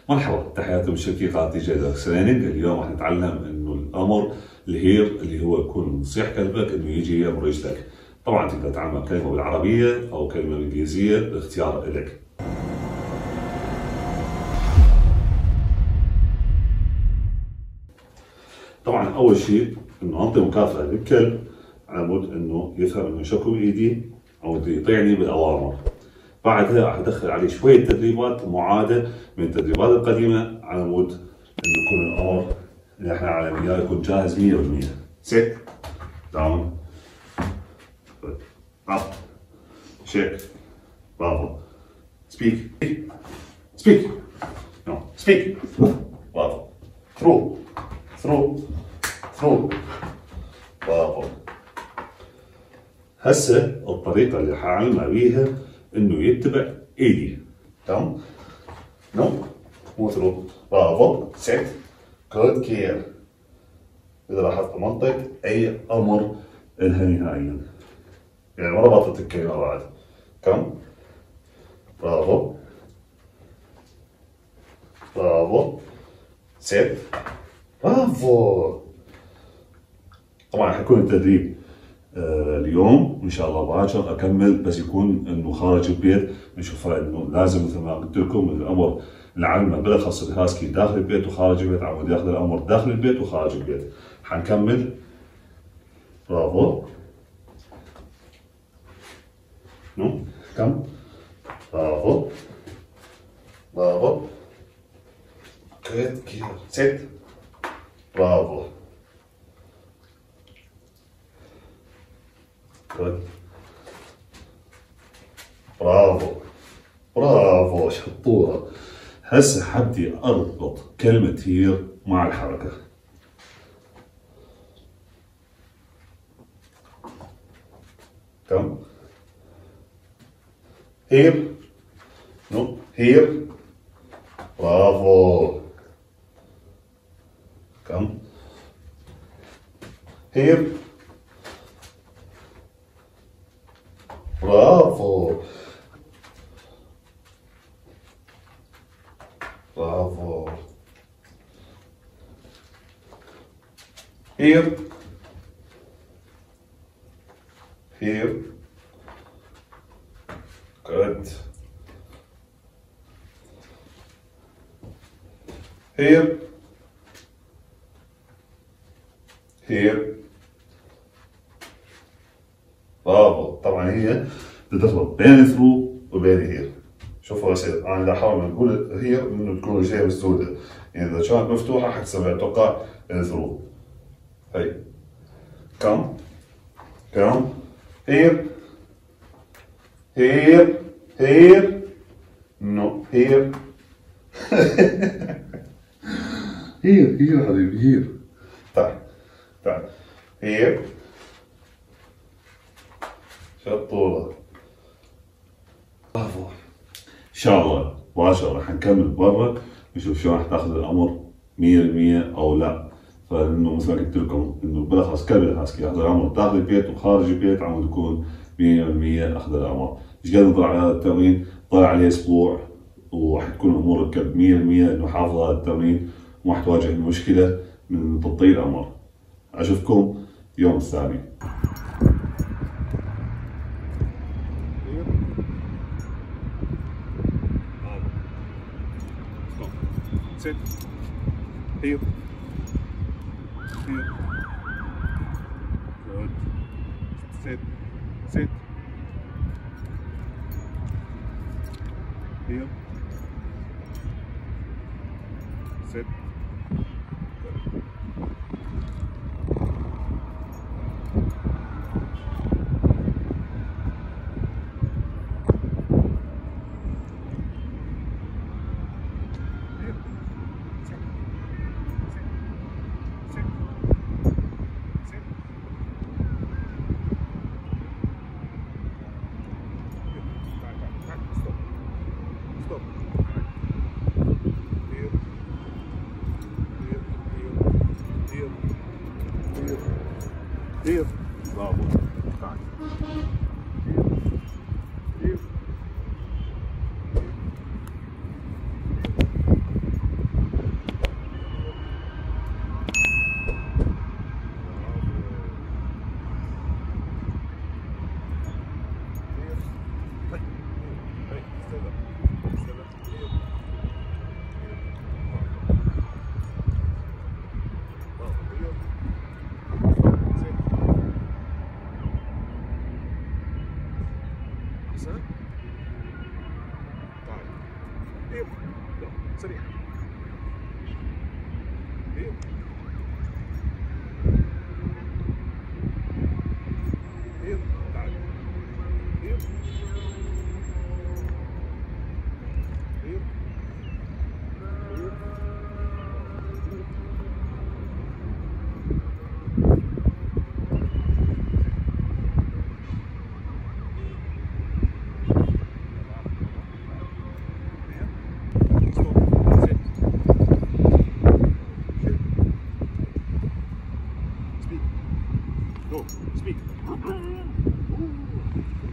مرحبا، تحياتي بالشقيقات دي جي سليننج. اليوم راح نتعلم انه الامر الهير اللي هو يكون نصيح كلبك انه يجي يامر رجلك. طبعا تقدر تعلم كلمه بالعربيه او كلمه بالانجليزيه، الاختيار لك. طبعا اول شيء انه انطي مكافاه للكلب على مود انه يفهم انه شكو بايدي او بده يطيعني بالاوامر. بعدها راح ادخل عليه شويه تدريبات معاده من التدريبات القديمه على مود انه يكون الامر اللي احنا على اياه يكون جاهز 100%. sit down up shake برافو speak speak no speak برافو through برافو. هسه الطريقة اللي حعلمها بيها انه يتبع ايدي. تمام؟ نو مو ثرو. برافو. سيت جود كير. اذا لاحظت ما انطيت اي امر الها نهائيا، يعني ما ربطت الكلمة بعد. كم؟ برافو برافو. سيت. برافو. طبعا حيكون التدريب اليوم ان شاء الله باكر اكمل، بس يكون انه خارج البيت نشوفها انه لازم مثل ما قلت لكم الامر العلمه بالاخص الهاسكي داخل البيت وخارج البيت، عمود ياخذ الامر داخل البيت وخارج البيت. حنكمل. برافو. نو كم. برافو برافو. جود كير. سيت. برافو. برافو برافو شطورة. هسه حبدي اربط كلمة هير مع الحركة. كم؟ هير. نو هير. برافو. كم؟ هير. برافو برافو. هير هير. جود. هير هير. برافو. طبعا هي بتربط بين ثرو وبين هير. شوفوا هسه انا اذا احاول نقول هير انه تكون رجليها مسدوده، يعني اذا كانت مفتوحه حتسوي اتوقع ثرو. هي كم كم. هير هير هير. نو هير. هير حبيبي هير. تعال تعال. هير. شطورة. برافو. ان شاء الله مباشرة راح نكمل برا نشوف شلون راح تاخذ الامر 100% او لا. فانه مثل ما قلت لكم انه بالاخص كلب الهاسكي ياخذ الامر داخل البيت وخارج البيت عم يكون 100% اخذ الامر. ايش قد نطلع على هذا التمرين؟ طلع عليه اسبوع وراح تكون امور الكلب 100% انه حافظ هذا التمرين وما راح تواجه المشكلة من تبطيء الامر. اشوفكم يوم الثاني. Sit. Heel. Heel. Good. Sit. Sit. Heel. Sit. Good. Hier. Bravo. Kijk. Hier. Hier. Go, speak.